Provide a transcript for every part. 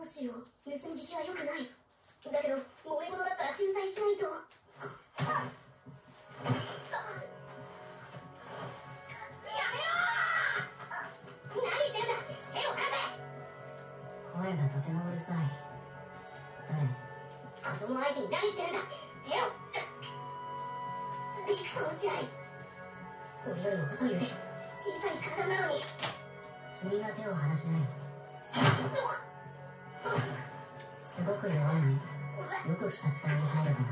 うしよう。盗み聞きは良くない。だけど揉め事だったら仲裁しないと。やめろー！何言ってるんだ。手を離せ。 声がとてもうるさい。誰？ 子供相手に何言ってるんだ。手を。びくともしない。俺よりも細い腕、小さい体なのに。 君が手を離しない。すごく弱いね。よく鬼殺隊に入れたな。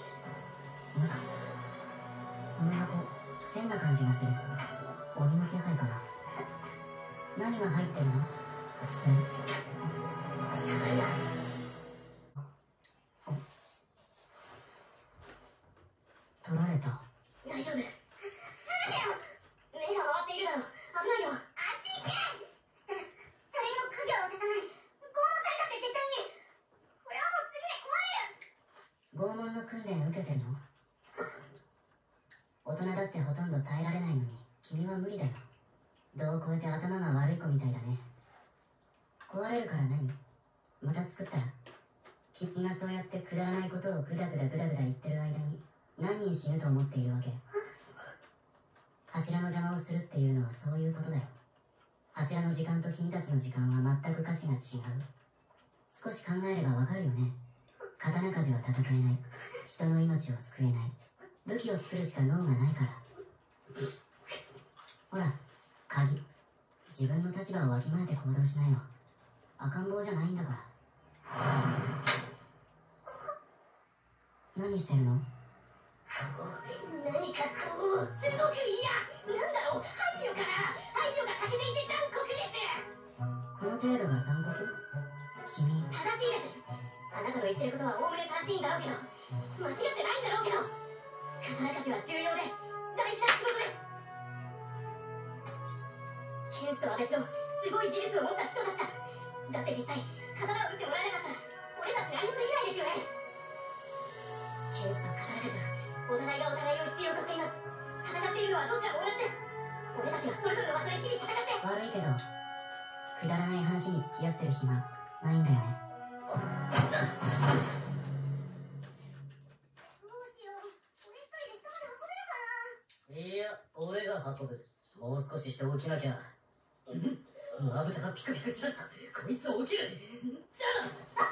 その箱、変な感じがする。鬼の気配かな。何が入ってるの？触るな。 取られた。 大丈夫。離せよ。目が回っているだろ。危ないよ。あっち行け。誰にも影を渡さない。拷問されたって絶対に。これはもう次で壊れる。 拷問の訓練受けてるの？大人だってほとんど耐えられないのに君は無理だよ。度を超えて頭が悪い子みたいだね。壊れるから何？また作ったら？君がそうやってくだらないことをグダグダグダグダ言ってる間に何人死ぬと思っているわけ？柱の邪魔をするっていうのはそういうことだよ。柱の時間と君たちの時間は全く価値が違う。少し考えればわかるよね。刀鍛冶は戦えない。人の命を救えない。武器を作るしか脳がないから。ほら、鍵。自分の立場をわきまえて行動しないよ。赤ん坊じゃないんだから。何してるの？ 何かこう、すごく嫌。なんだろう、配慮かな。配慮が欠けていて残酷です。 この程度が残酷？君。 正しいです。あなたの言ってることはおおむね正しいんだろうけど、間違ってないんだろうけど、刀鍛冶は重要で大事な仕事です。剣士とは別のすごい技術を持った人だった。だって実際刀を打ってもらえなかったら俺たち何もできないですよね。剣士と刀鍛冶はお互いがお互いを必要としています。戦っているのはどちらも同じです。俺たちはそれぞれの場所で日々戦って。 悪いけどくだらない話に付き合ってる暇ないんだよね。 どうしよう。俺一人で下まで運べるかな。 いや、俺が運ぶ。もう少しして起きなきゃ。まぶたがピクピクしだした。こいつ起きる。じゃあ。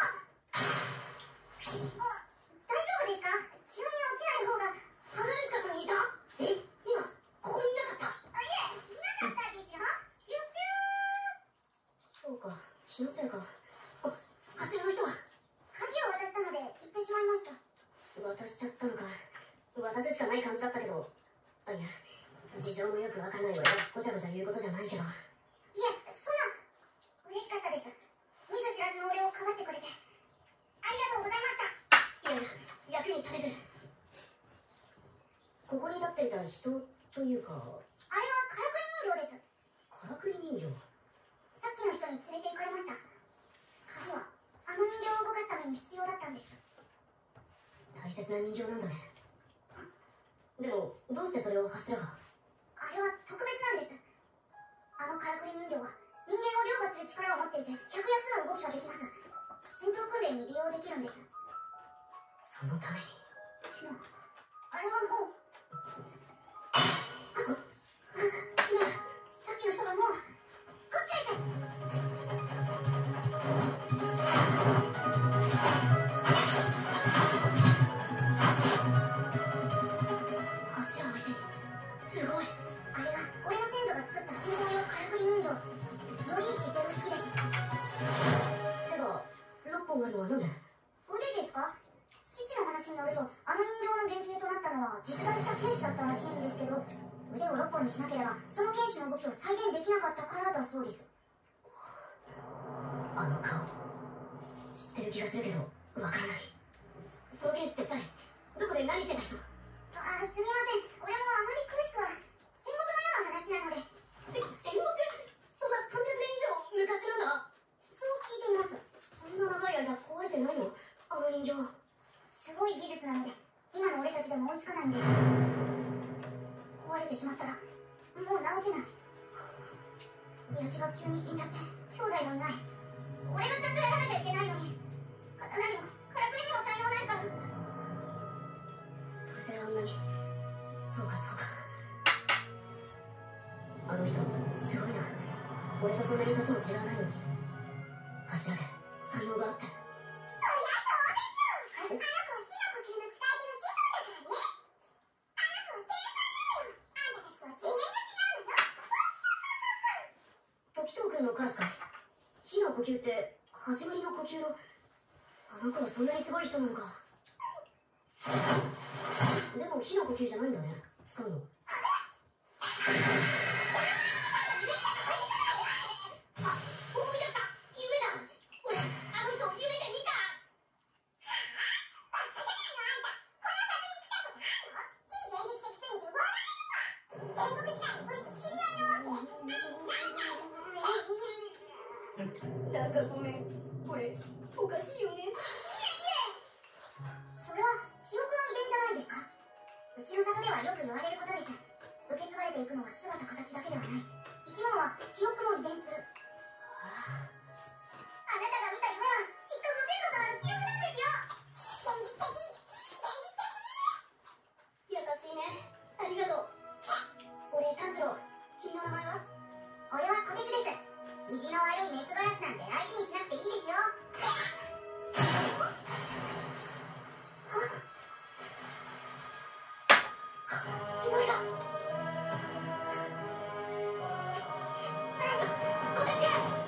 大丈夫ですか？急に起きない方が。花塚さんいた？え、今ここにいなかった？あ、いえ、いなかったんですよ。ピュッピュー。そうか、気のせいか。あ、柱の人は？鍵を渡したので行ってしまいました。渡しちゃったのか。渡すしかない感じだったけど。あ、いや、事情もよくわからない俺がごちゃごちゃ言うことじゃないけど。いえ、そんな。嬉しかったです。見ず知らずの俺をかばってくれてありがとうございました。いや、役に立てず。ここに立っていた人というか、あれはからくり人形です。からくり人形？さっきの人に連れて行かれました。鍵はあの人形を動かすために必要だったんです。大切な人形なんだね。でもどうしてそれを柱が？あれは特別なんです。あのからくり人形は人間を凌駕する力を持っていて108つの動きができます。戦闘訓練に利用できるんです。そのために。でもあれはもうならさっきの人がもうこっちへ行け。柱相手にすごい。あれが俺の先祖が作った戦闘用からくり人形より一ゼロ式です。てか6本あるのはなんで？腕ですか？父の話によるとあの人形の原型となったのは実在した剣士だったらしいんですけど、腕を6本にしなければその剣士の動きを再現できなかったからだそうです。あの顔知ってる気がするけどわからない。その剣士って誰？どこで何してた人？あ、すみません。俺もあまり詳しくは。戦国のような話なので。戦国？そんな300年以上昔なんだ。そう聞いています。そんな長い間壊れてないの？あの人形。すごい技術なので今の俺たちでも追いつかないんです。壊れてしまったらもう直せない。親父が急に死んじゃって兄弟もいない。 俺がちゃんとやらなきゃいけないのに、刀にもからくりにも才能ないから。それであんなに。そうかそうか。あの人すごいな。俺とそんなに年も違わないのに柱で才能があって。そりゃ当然よ。あの子は火の呼吸の使い手の子孫だからね。あの子は天才なのよ。あの子は天才なのよ。あんたたちは次元が違うのよ。時藤君のカラスかい。火の呼吸って始まりの呼吸の。あの子はそんなにすごい人なのか。でも火の呼吸じゃないんだね、使うの。なんかごめん、これおかしいよね。いえいえ、それは記憶の遺伝じゃないですか。うちの里ではよく言われることです。受け継がれていくのは姿形だけではない。生き物は記憶も遺伝する。あなたが見た夢はきっとご先祖様の記憶なんですよ。現実的、現実的。優しいね、ありがとう。俺炭治郎、君の名前は？俺はこてつです。意地の悪いメスガラスなんて相手にしなくていいですよ。ひどいだ。こてつ！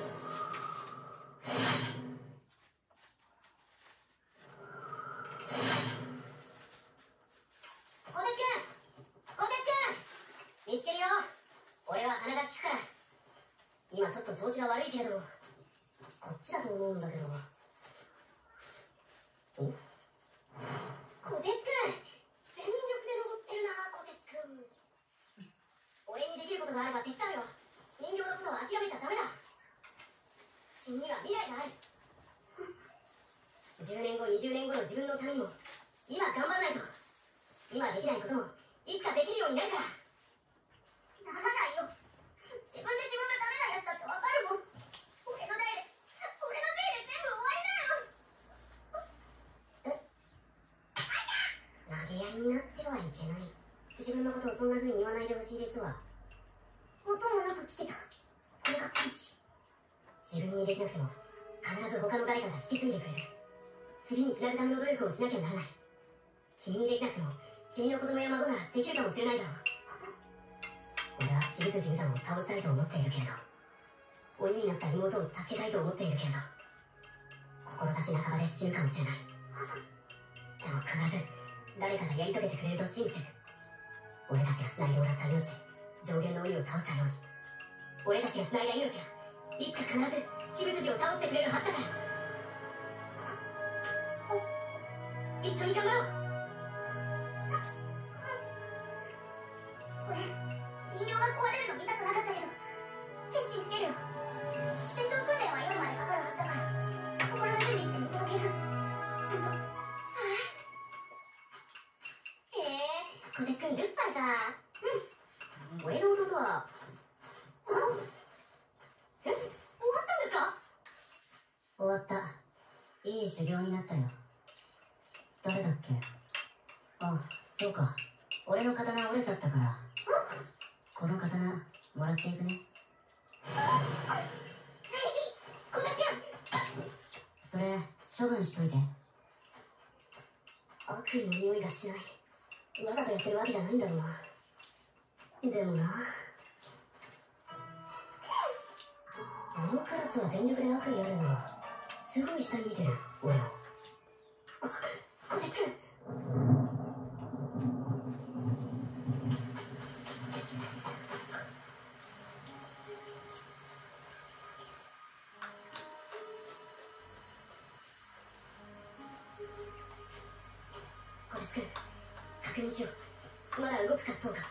見つけるよ。俺は鼻が利くから。今ちょっと調子が悪いけれど、こっちだと思うんだけど。お？こてつくん、全力で登ってるな、こてつくん。俺にできることがあれば手伝うよ。人形のことは諦めちゃダメだ。君には未来がある。10年後20年後の自分のためにも今頑張らないと。今できないこともいつかできるようになるから。ならないよ。自分で自分がダメなやつだってわかるもん。俺の代で、俺のせいで全部終わりだよ。投げやりになってはいけない。自分のことをそんな風に言わないでほしいですわ。音もなく来てた。これがピーチ。自分にできなくても必ず他の誰かが引き継いでくれる。次につなぐための努力をしなきゃならない。君にできなくても君の子供や孫ならできるかもしれないだろう。俺は鬼物神さんを倒したいと思っているけれど、鬼になった妹を助けたいと思っているけれど、志半ばで死ぬかもしれない。でも必ず誰かがやり遂げてくれると信じてる。俺たちが繋いでもらった命で上限の鬼を倒したように、俺たちが繋いだ命がいつか必ず鬼物神を倒してくれるはずだから。一緒に頑張ろう。俺人形が壊れるの見たくなかったけど決心つけるよ。戦闘訓練は夜までかかるはずだから心の準備して見届ける。ちゃんと。へえ、こてつくん10歳か。うん。俺の弟は終わったんですか？ 終わった。いい修行になったよ。誰だっけ？あ、そうか。俺の刀折れちゃったから。この刀もらっていくね。 こてつくん、 それ処分しといて。 悪意の匂いがしない。わざとやってるわけじゃないんだろうな。でもな、あのカラスは全力で悪意あるのはすごい下に見てる俺を。あ、こてつくん。こてつくん、確認しよう。まだ動くかどうか。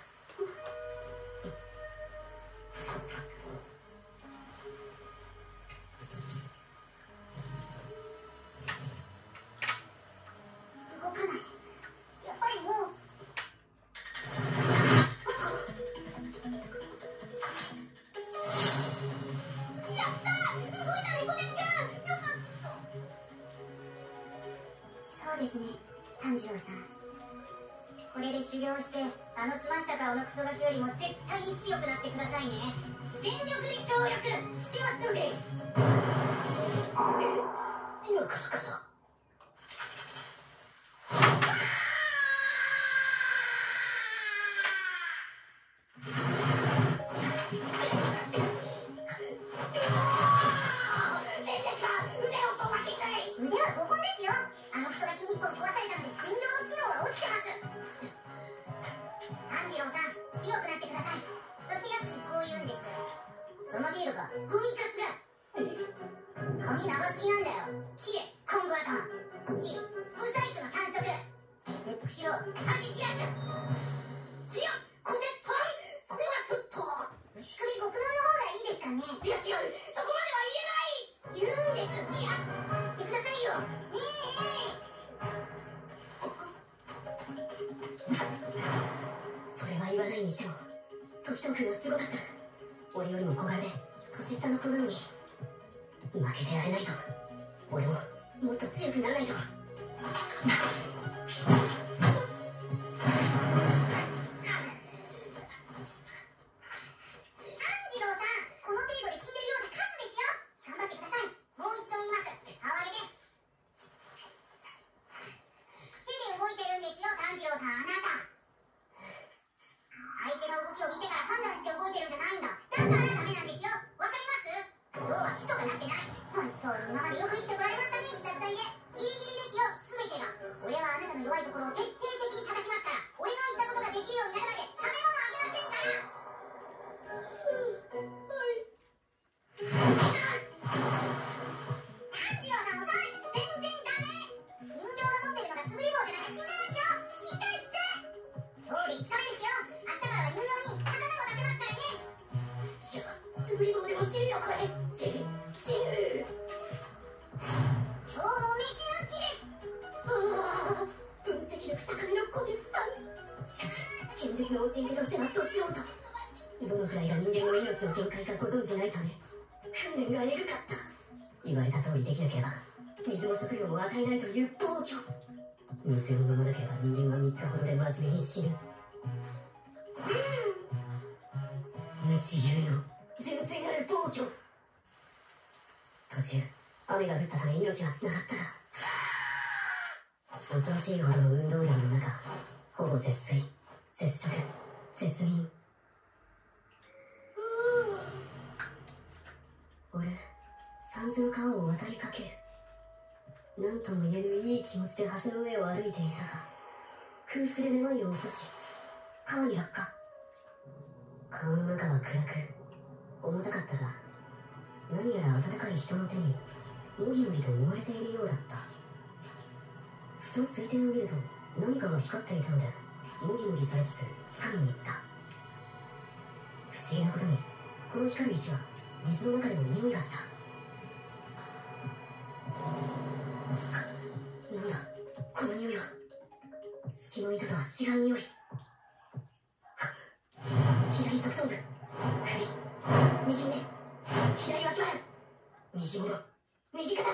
動かない。やっぱりもう。やったー、動いたねこてつくん。よそうですね、炭治郎さん。これで修行してあの澄ました顔のクソガキよりも絶対に強くなってくださいね。全力で協力しますので。 今からかな。 腕は5本ですよ。あのクソガキに1本壊されたので人形の機能は落ちてます。炭治郎さん、強くなってください。そしてやつにこう言うんです。その程度か、ゴミカスだ。髪長すぎなんだよ。キレ、今度頭。チリ、ブサイクの短足。切腹しろ、恥知らず。いや、こてつさん、それはちょっと。打ち首獄門の方がいいですかね。いや違う、そこまでは言えない。言うんです。いや、言ってくださいよ。ねえ。 それは言わないにしても時藤君はすごかった。俺よりも小柄で年下の子なのに負けてられないぞ。俺ももっと強くならないと。言われた通りできなければ水も食料も与えないという暴挙。水を飲まなければ人間は3日ほどで真面目に死ぬ。無知ゆえの純粋なる暴挙。途中雨が降ったため命はつながったが恐ろしいほどの運動量の中、ほぼ絶水、絶食、絶眠。俺三途の川を渡りかける。何とも言えぬいい気持ちで橋の上を歩いていたが、空腹でめまいを起こし川に落下。川の中は暗く重たかったが、何やら温かい人の手にもぎもぎと揉まれているようだった。ふと水底を見ると何かが光っていたので、もぎもぎされつつ掴みに行った。不思議なことにこの光る石は水の中でも匂いがした。なんだこの匂いは。月の糸とは違う匂い。左側頭部、首、右胸、左脇腹、右もも、右肩。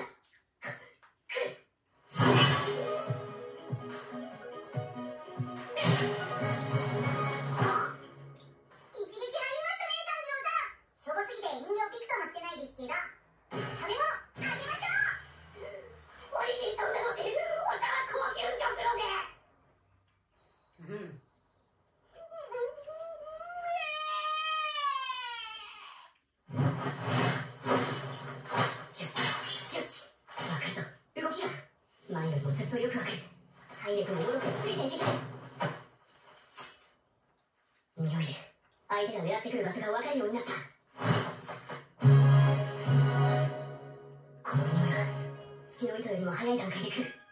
前よりもずっとよくわかる。体力ももろくついていけてる。匂いで相手が狙ってくる場所がわかるようになった。この匂いは月の糸よりも早い段階で来る。